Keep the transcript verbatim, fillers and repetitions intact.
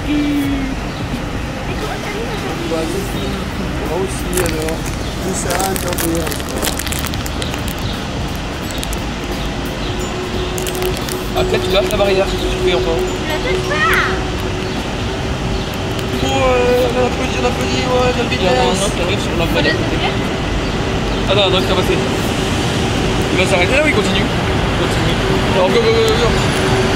Bah, copine, moi aussi alors. Ça sert à rien d'intervenir. Après tu lâches la barrière, c'est ce que tu fais encore. Je la touche pas. Ouais, on applaudit, on applaudit, ouais, de la vitesse. Il y a un autre qui arrive sur la voie d'à côté. Ah non, non, il t'a passé. Il va s'arrêter là ou il continue? Il continue. Alors go, go, go, go.